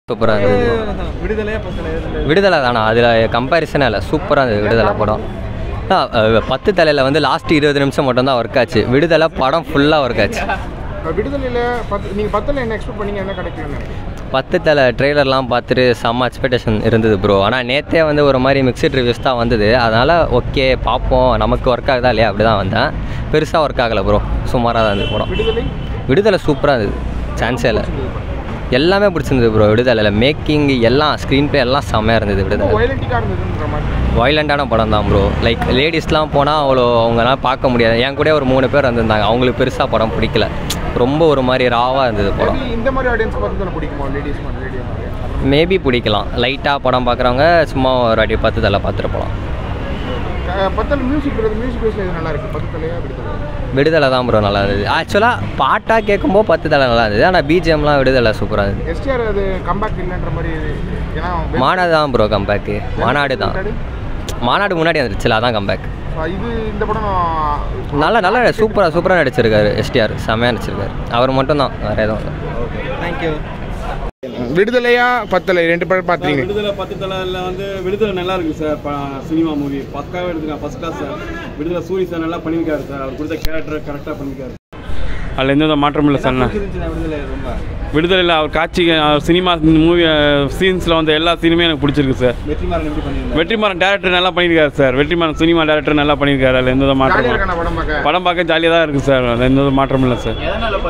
சூப்பராக இருந்தது. விடுதலை தானா, அதில் கம்பேரிசனே இல்லை, சூப்பராக இருந்தது விடுதலை படம். 10 தலையில் வந்து லாஸ்ட் 20 நிமிஷம் மட்டும்தான் ஒர்க் ஆச்சு. விடுதலை படம் ஃபுல்லாக ஒர்க் ஆச்சு. விடுதலையில் நீங்கள் 10ல் என்ன எக்ஸ்பெக்ட் பண்ணீங்க, என்ன கிடைக்கும்னு? 10 தலை ட்ரெய்லர்லாம் பார்த்துட்டு செம்ம எக்ஸ்பெக்டேஷன் இருந்தது ப்ரோ. ஆனால் நேற்றே வந்து ஒரு மாதிரி மிக்சட் ரிவ்யூஸ் தான் வந்தது. அதனால் ஓகே பார்ப்போம், நமக்கு ஒர்க் ஆகுதா இல்லையா அப்படி தான் வந்தேன். பெருசாக ஒர்க் ஆகலை ப்ரோ, சுமாராக தான் இருந்தது படம். விடுதலை சூப்பராக இருந்தது, சான்ஸே இல்லை. எல்லாமே பிடிச்சிருந்தது ப்ரோ. விடுதலையில் மேக்கிங் எல்லாம், ஸ்க்ரீன் ப்ளே எல்லாம் செம்மையாக இருந்தது. விடுதலை வயலண்டான படம் தான் ப்ரோ. லைக் லேடிஸ்லாம் போனால் அவ்வளோ அவங்களாம் பார்க்க முடியாது. என் கூட ஒரு 3 பேர் வந்திருந்தாங்க, அவங்களுக்கு பெருசாக படம் பிடிக்கல. ரொம்ப ஒரு மாதிரி ராவாக இருந்தது படம். இந்த மாதிரி ஆடியன்ஸ் பார்த்து பிடிக்குமா? லேடிஸ் மேபி பிடிக்கலாம். லைட்டாக படம் பார்க்குறவங்க சும்மா ஒரு வாட்டி 10 தலை பார்த்துட்டு போகலாம். 10ல் மியூசிக் வைஸில் இது நல்லா இருக்குது. 10 தலையா விடுதலை தான் ப்ரோ நல்லா இருந்தது. ஆக்சுவலாக பாட்டாக கேட்கும்போது 10 தலை நல்லா இருந்தது. ஆனால் பிஜிஎம்லாம் விடுதலை சூப்பராக இருந்தது. எஸ்டிஆர் அது கம்பேக் இல்லைன்ற மாதிரி. ஏன்னா மாநாடு தான் ப்ரோ கம்பேக்கு. மாநாடு தான், மாநாடு முன்னாடி வந்துருச்சுல, அதான் கம்பேக். இது இந்த படம் நல்லா சூப்பராக நடிச்சிருக்காரு. எஸ்டிஆர் செம்மையாக நடிச்சிருக்காரு. அவர் மட்டும்தான், வேறு எதுவும் இல்லை. தேங்க்யூ. விடுதலையா 10 தலை 2 படம் பார்த்தீங்க? விடுதலை 10 தலையில் வந்து விடுதலை நல்லா இருக்குது சார். சினிமா மூவி பக்காவே எடுத்துருக்காங்க, ஃபஸ்ட் கிளாஸ் சார். விடுதலை சூரி சார் நல்லா பண்ணியிருக்காரு சார். அவர் கொடுத்த கேரக்டர் கரெக்டாக பண்ணியிருக்காரு. அதில் எந்த மாற்றம் இல்லை சார். விடுதலையில் அவர் காட்சி, சினிமா மூவி சீன்ஸில் வந்து எல்லா சீனுமே எனக்கு பிடிச்சிருக்கு சார். வெற்றிமாறன் டேரக்டர் நல்லா பண்ணியிருக்காரு சார். வெற்றிமாறன் சினிமா டேரக்டர் நல்லா பண்ணியிருக்காரு. அதில் எந்த மாற்றம், படம் பார்க்க ஜாலியாக தான் இருக்குது சார். அதில் எந்த மாற்றம் இல்லை சார்.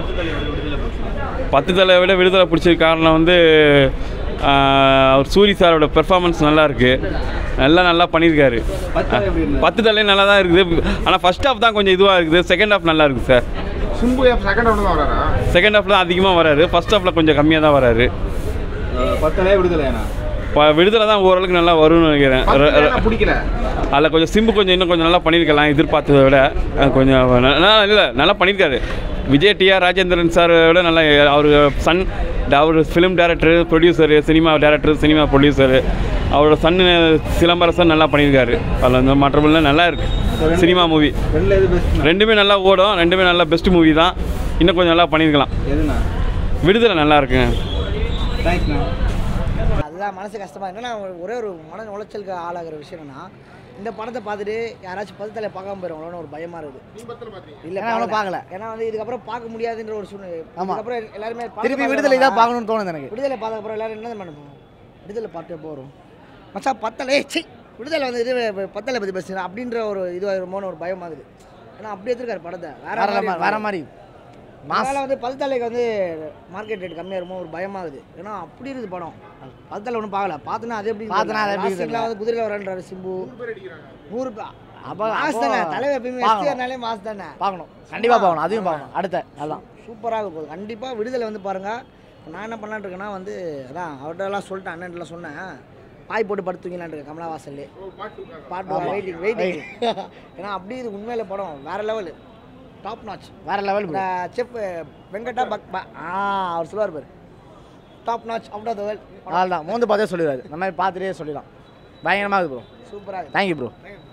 10 தலை விட விடுதலை பிடிச்ச காரணம் வந்து அவர் சூரி சாரோட பெர்ஃபார்மன்ஸ் நல்லா இருக்குது. நல்லா பண்ணியிருக்காரு. 10 தலை நல்லா தான் இருக்குது. ஆனால் ஃபஸ்ட் ஹாஃப் தான் கொஞ்சம் இதுவாக இருக்குது. செகண்ட் ஹாஃப் நல்லா இருக்குது சார். சிம்பு செகண்ட் ஹாஃப் தான் வராரா? செகண்ட் ஹாஃப் தான் அதிகமாக வராரு. ஃபஸ்ட் ஹாஃபில் கொஞ்சம் கம்மியாக தான் வராரு. 10 தலை விடுதலையாண்ணா? விடுதலை தான் ஓரளவுக்கு நல்லா வரும்னு நினைக்கிறேன். பிடிக்கல. அதில் கொஞ்சம் சிம்பு கொஞ்சம் இன்னும் கொஞ்சம் நல்லா பண்ணியிருக்கலாம், எதிர்பார்த்ததை விட. கொஞ்சம் இல்லை, நல்லா பண்ணியிருக்காரு. விஜய் டிஆர் ராஜேந்திரன் சாரை விட நல்லா அவர் சன், அவர் film director, producer, cinema director, cinema producer. அவரோட சன்னு சிலம்பரசன் நல்லா பண்ணியிருக்காரு. அதில் அந்த மாற்றமெல்லாம் நல்லா இருக்குது. சினிமா மூவி ரெண்டுமே நல்லா ஓடும். ரெண்டுமே நல்லா பெஸ்ட் மூவி தான். இன்னும் கொஞ்சம் நல்லா பண்ணியிருக்கலாம். விடுதலை நல்லா இருக்குங்க. அதுதான் மனசு கஷ்டமாக இருக்குன்னா, ஒரே ஒரு மன உளைச்சலுக்கு ஆளாகிற விஷயம் என்னன்னா, இந்த படத்தை பார்த்துட்டு யாராச்சும் 10 தலை பார்க்காம போயிடுவாங்களோன்னு ஒரு பயமாக இருக்குது. இல்லை அவனை பார்க்கல. ஏன்னா வந்து இதுக்கப்புறம் பார்க்க முடியாதுன்ற ஒரு சூழ்நிலை. அதுக்கப்புறம் எல்லாருமே திருப்பி விடுதலை தான் பார்க்கணும்னு தோணுது எனக்கு. விடுதலை பார்த்தக்கப்புறம் எல்லாரும் என்ன பண்ணுவோம், விடுதலை பார்த்து போகிறோம் மச்சா 10 தலை விடுதலை வந்து இது 10 தலை பற்றி பேசுகிறேன் அப்படின்ற ஒரு இதுவாக ஒரு பயமாகுது. ஏன்னா அப்படி எடுத்துருக்காரு படத்தை வேற மாதிரி. அதனால் வந்து 10 தலைக்கு வந்து மார்க்கெட் ரேட் கம்மியாக இருக்குமோ ஒரு பயமாகுது. ஏன்னா அப்படி இருக்குது படம். 10 தலை ஒன்றும் பார்க்கல. பார்த்தனா அது எப்படி வந்து குதிரையில் வரன்றாரு சிம்பு. 100 அப்போ மாஸ் தானே தலைவர், எப்பயுமே எஸ்டிஆர்னாலே மாஸ் தானே. பார்க்கணும், கண்டிப்பாக பார்க்கணும். அதையும் பார்க்கணும். அடுத்த அதான் சூப்பராக போகுது. கண்டிப்பாக விடுதலை வந்து பாருங்கள். நான் என்ன பண்ணலான்னு இருக்கேன்னா வந்து அதான் அவர்கிட்டலாம் சொல்லிட்டேன், அண்ணன்லாம் சொன்னேன், பாய் போட்டு படுத்துவீங்களான் இருக்கேன் கமலஹாசன்லே. பாட்டு வெயிட்டிங். ஏன்னா அப்படி இது உண்மையில படம் வேறு லெவலு, டாப் நாச், வேறு லெவல். செஃப் வெங்கடா அவர் சொல்லுவார் பேர், top notch out of the world. அதான் மோந்து பார்த்தே சொல்லிடுவார். இந்த மாதிரி பார்த்துட்டே சொல்லிடலாம். பயங்கரமாக இருக்குது ப்ரோ. சூப்பராக. Thank you bro.